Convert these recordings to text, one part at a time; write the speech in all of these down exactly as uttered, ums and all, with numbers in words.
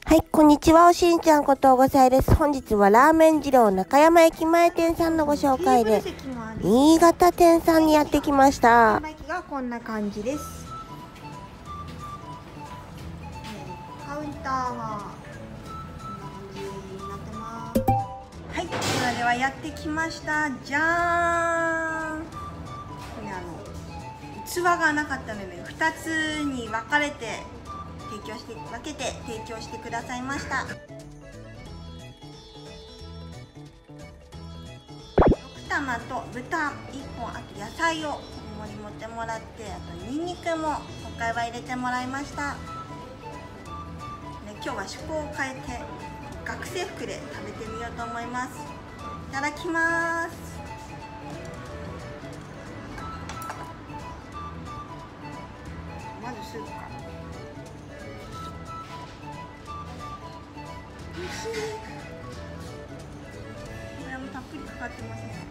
はい、こんにちは。おしんちゃんことごさいです。本日はラーメン二郎中山駅前店さんのご紹介で、新潟店さんにやってきました。 駅がこんな感じです。カウンターはこんな感じになってます。はい、それではやってきました。じゃーん。これあの器がなかったのでふたつに分かれて提供して分けて提供してくださいました。ろく玉と豚いっぽん、あと野菜を盛り持ってもらって、あとニンニクも今回は入れてもらいました。で今日は趣向を変えて学生服で食べてみようと思います。いただきます。まずスープから。おいしい。これもたっぷりかかってますね。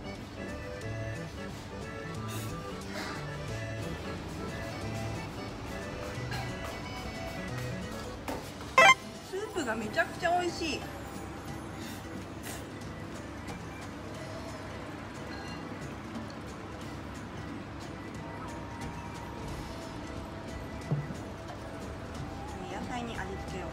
スープがめちゃくちゃ美味しい。野菜に味付けを。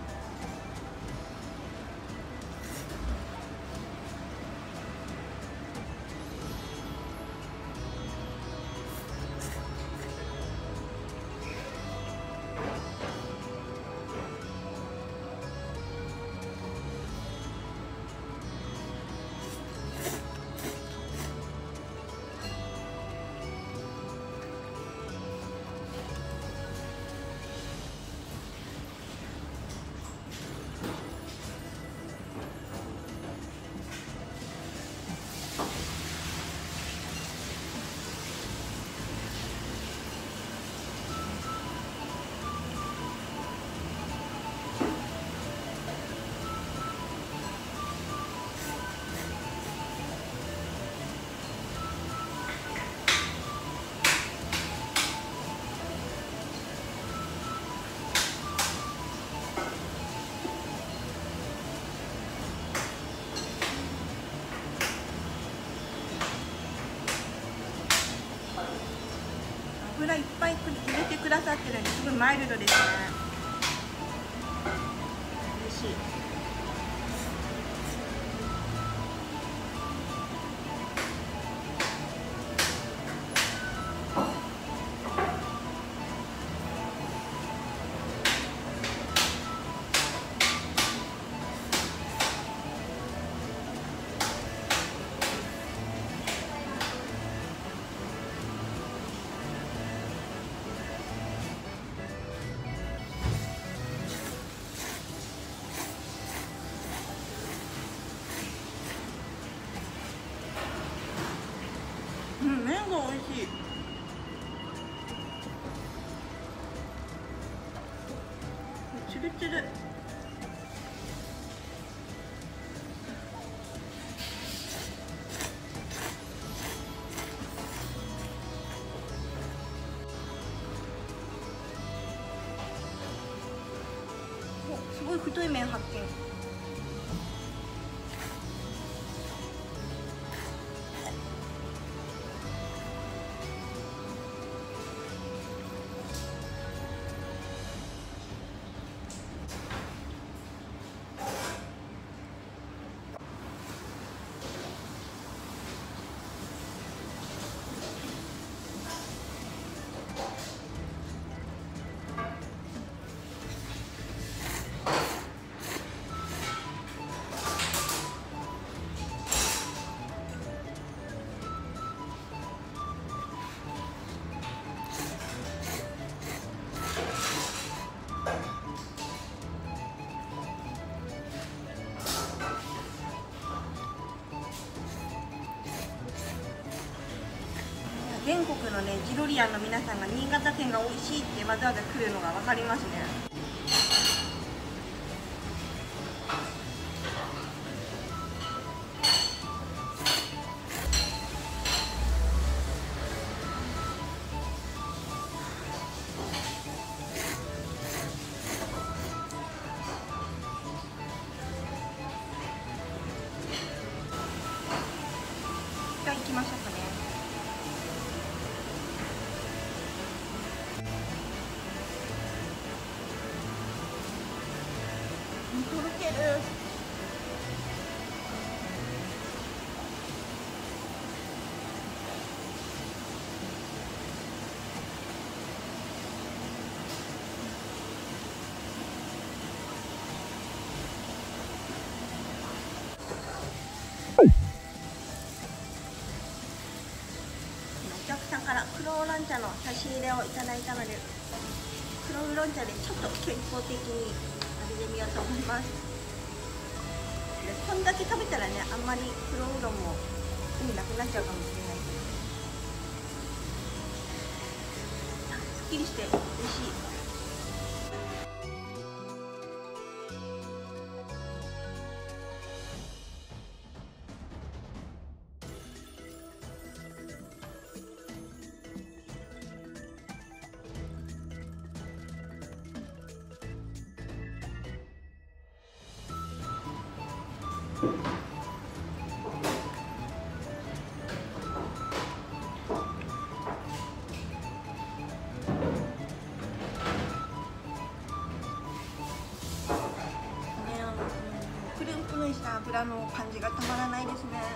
油いっぱい入れてくださってるんですごいマイルドですね。嬉しい。うん、麺が美味しい。チュルチュル。お、すごい太い麺発見。全国のねジロリアンの皆さんが新潟県が美味しいってわざわざ来るのが分かりますね。 とろける。お客さんから黒ウーロン茶の差し入れをいただいたので、黒ウーロン茶でちょっと健康的に味でみようと思います。でこんだけ食べたらね、あんまり黒ウーロンも意味なくなっちゃうかもしれないけど、すっきりして美味しい。プルンプルンした油の感じがたまらないですね。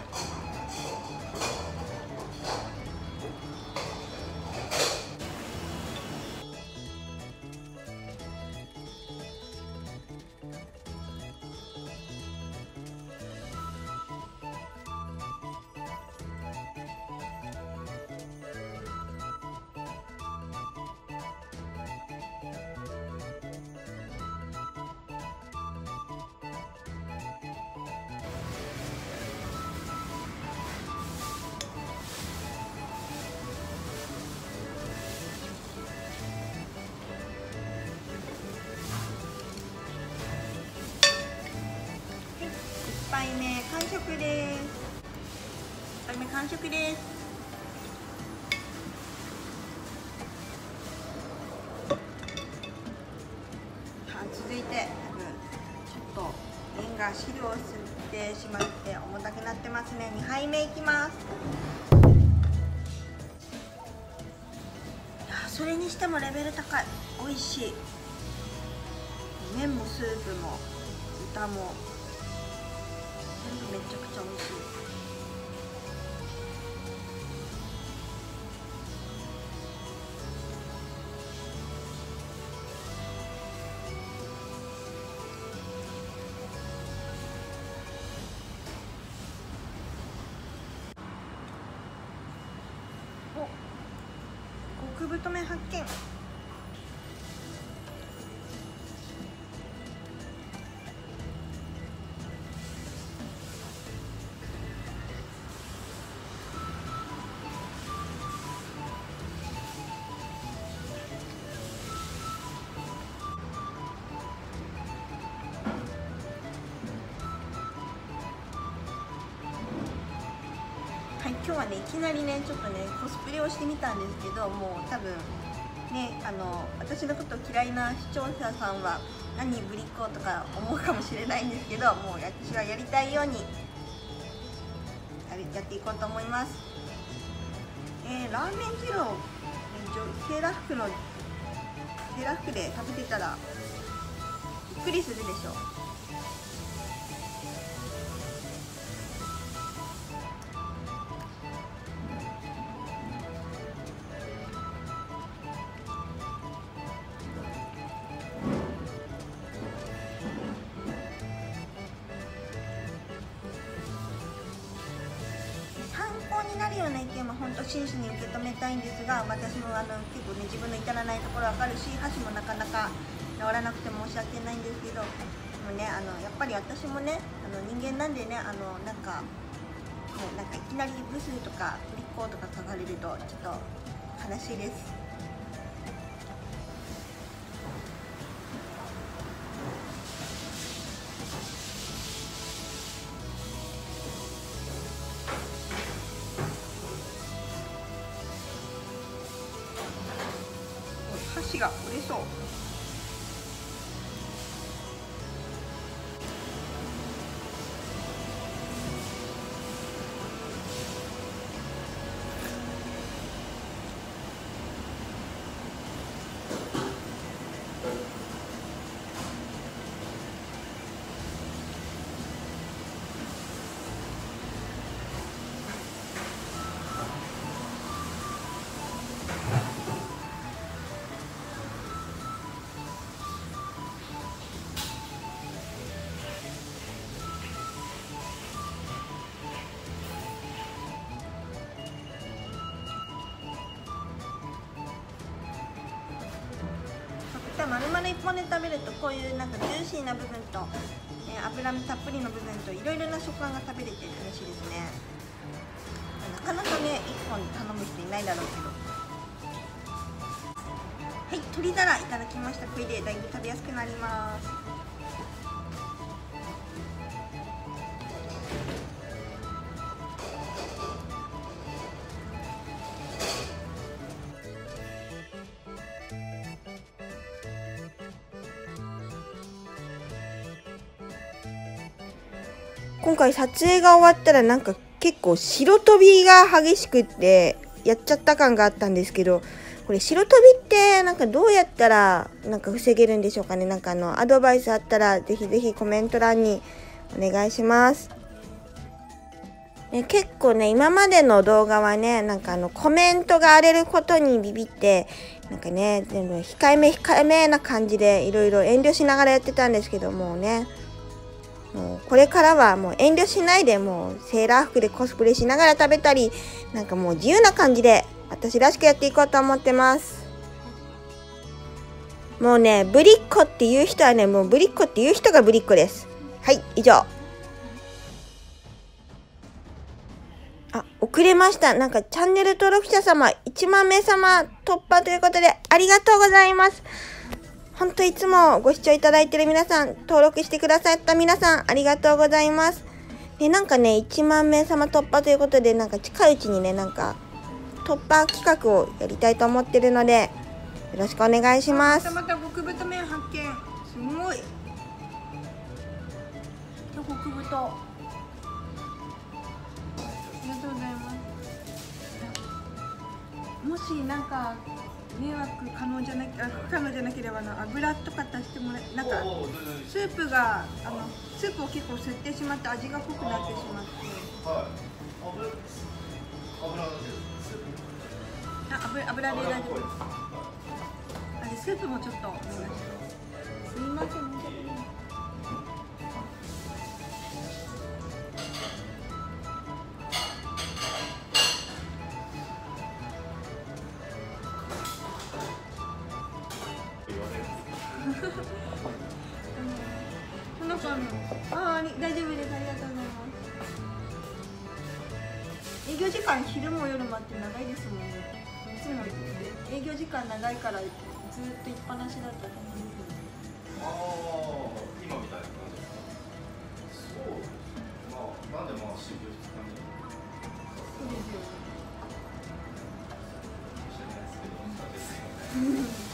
いっぱいめ完食です。いっぱいめ完食です。さあ続いて、多分ちょっと麺が汁を吸ってしまって重たくなってますね。にはいめいきます。いやそれにしてもレベル高い。美味しい。麺もスープも豚もめちゃくちゃ美味しい。お、極太麺発見。はい、今日はねいきなりねちょっとねコスプレをしてみたんですけど、もう多分ねあの私のこと嫌いな視聴者さんは何ぶりっ子とか思うかもしれないんですけど、もう私はやりたいようにやっていこうと思います。えー、ラーメン二郎セーラー服のセーラー服で食べてたらびっくりするでしょ。参考になるような意見は本当真摯に受け止めたいんですが、私もあの結構ね自分の至らないところわかるし、箸もなかなか治らなくて申し訳ないんですけど、でもねあのやっぱり私もねあの人間なんでね、あのなんかもうなんかいきなりブスとかぶりっ子とか書かれるとちょっと悲しいです。箸が折れそう。 は丸々いっぽんで食べるとこういうなんかジューシーな部分と、えー、脂身たっぷりの部分といろいろな食感が食べれて楽しいですね。なかなかねいっぽん頼む人いないだろうけど。はい、鶏だらいただきました。これでだいぶ食べやすくなります。今回撮影が終わったらなんか結構白飛びが激しくってやっちゃった感があったんですけど、これ白飛びってなんかどうやったらなんか防げるんでしょうかね。なんかあのアドバイスあったらぜひぜひコメント欄にお願いします。ね、結構ね今までの動画はねなんかあのコメントが荒れることにビビってなんかね全部控えめ控えめな感じでいろいろ遠慮しながらやってたんですけどもね、もうこれからはもう遠慮しないでもうセーラー服でコスプレしながら食べたりなんかもう自由な感じで私らしくやっていこうと思ってます。もうねぶりっ子っていう人はねもうぶりっ子っていう人がぶりっ子です。はい、以上。あ、遅れました。なんかチャンネル登録者様いちまんめい様突破ということでありがとうございます。本当いつもご視聴いただいている皆さん、登録してくださった皆さんありがとうございます。で、なんかねいちまんめい様突破ということでなんか近いうちにねなんか突破企画をやりたいと思ってるのでよろしくお願いします。 またまた極太麺発見。すごい。極太。ありがとうございます。もしなんか迷惑可能じゃなきゃ不可能じゃなければな油とか足してもらえなんかスープがあのスープを結構吸ってしまって味が濃くなってしまって。はい。油油あ油油で大丈夫です。あれスープもちょっとお願いします。すいません。この子のああ大丈夫です。ありがとうございます。営業時間昼も夜もあって長いですもんね。いつも営業時間長いからずっと行っぱなしだった感じですね。 ああ、今みたいな感じですか。そう。まあなんでまあ週休ふつかに。 そうですよね。 知らないですけど、そうですよね。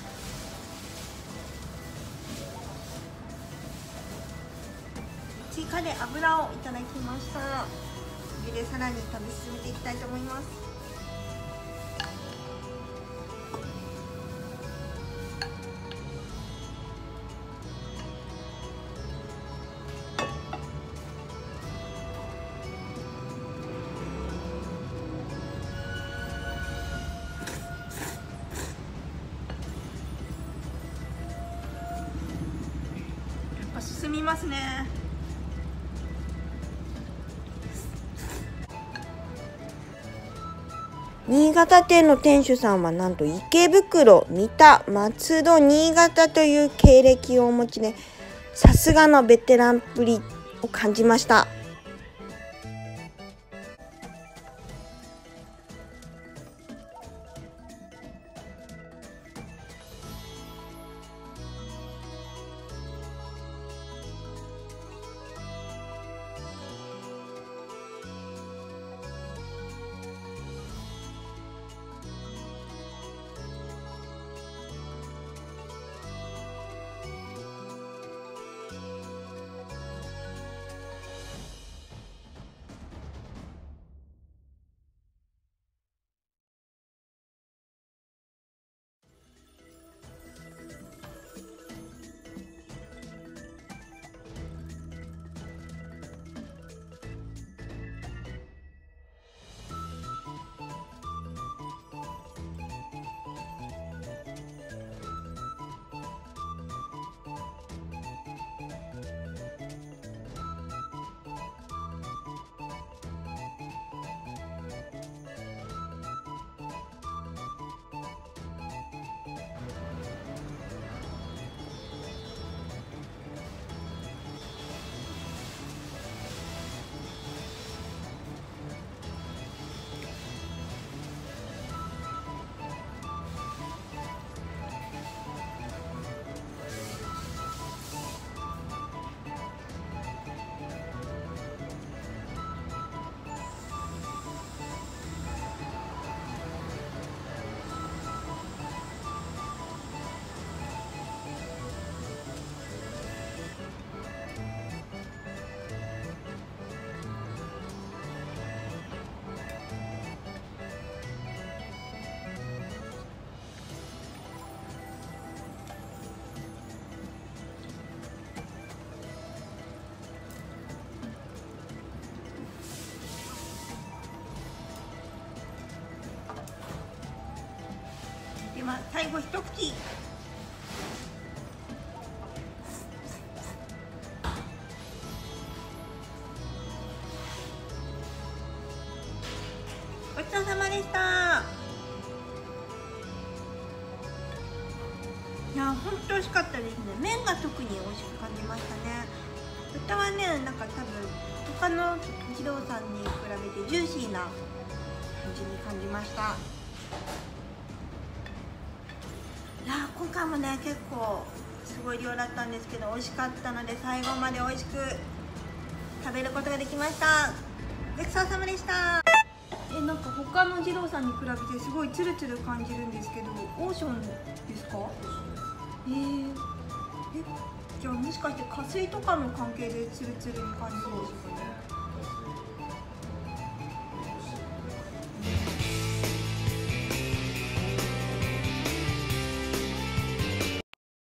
追加で油をいただきました。これでさらに食べ進めていきたいと思います。 やっぱ進みますね。 新潟店の店主さんはなんと池袋、三田、松戸、新潟という経歴をお持ちでさすがのベテランっぷりを感じました。 ま最後一口。ごちそうさまでした。いや本当美味しかったですね。麺が特に美味しく感じましたね。豚はね、なんか多分他の二郎さんに比べてジューシーな感じに感じました。いや今回もね結構すごい量だったんですけど美味しかったので、最後まで美味しく食べることができました。ごちそうさまでした。えなんか他の二郎さんに比べてすごいツルツル感じるんですけど、オーションですか？えー、えじゃあもしかして加水とかの関係でツルツルに感じるんですかね。